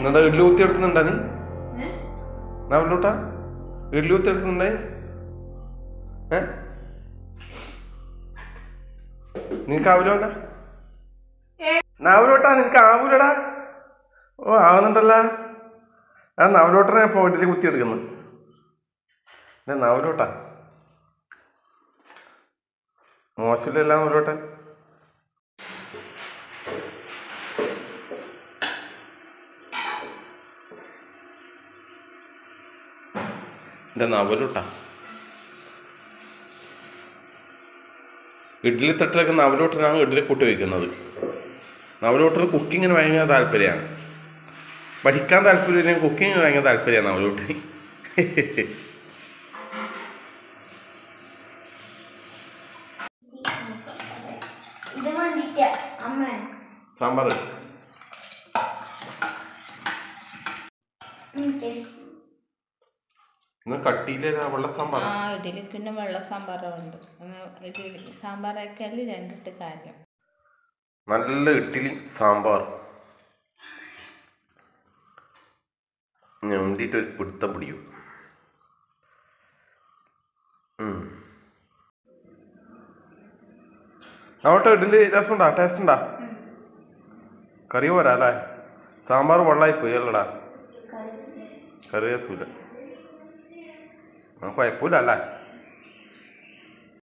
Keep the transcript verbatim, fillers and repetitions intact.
എന്നിട്ട് ഇഡ്ഡലി കുത്തി എടുക്കുന്നുണ്ടാ നീ നവലോട്ടാ ഇഡ്ഡലി കുത്തി എടുക്കുന്നുണ്ടായി ഏ നിനക്ക് ആവൂലോണ്ട നവലോട്ടാ നിനക്ക് ആവൂലടാ ഓ ആവുന്നുണ്ടല്ല ആ നവലോട്ടനെ ഇപ്പോൾ ഇഡ്ഡലി കുത്തി എടുക്കുന്നത് നവലോട്ടാ മോശമില്ലല്ല നവലോട്ടൻ എൻ്റെ നവലോട്ടാ ഇഡ്ഡലി തട്ടിലൊക്കെ നവലോട്ടനാണ് ഇഡ്ഡലി കൂട്ടി വയ്ക്കുന്നത്. നവലോട്ടന് കുക്കിങ്ങിന് ഭയങ്കര താല്പര്യമാണ്. പഠിക്കാൻ താല്പര്യം കുക്കിങ് ഭയങ്കര താല്പര്യമാണ് നവലോട്ടന്. സാമ്പാർ ഇന്ന് കട്ടിയില്ല വെള്ള സാമ്പാർ. ആ ഇഡ്ഡലി പിന്നെ വെള്ള സാമ്പാറുണ്ട്. സാമ്പാറൊക്കെ രണ്ടിട്ട് കാര്യം നല്ല ഇഡ്ഡലി സാമ്പാർ ഞണ്ടിട്ട് ഒരു പിടുത്തം പിടിയും. അവിടെ ഇഡ്ഡലി രസമുണ്ടാ ടേസ്റ്റ് ഉണ്ടാ കറി പോരാ അല്ലേ സാമ്പാർ വെള്ളമായി പോയി അല്ലടാ കറി രസമില്ല കുഴപ്പമില്ല അല്ലേ.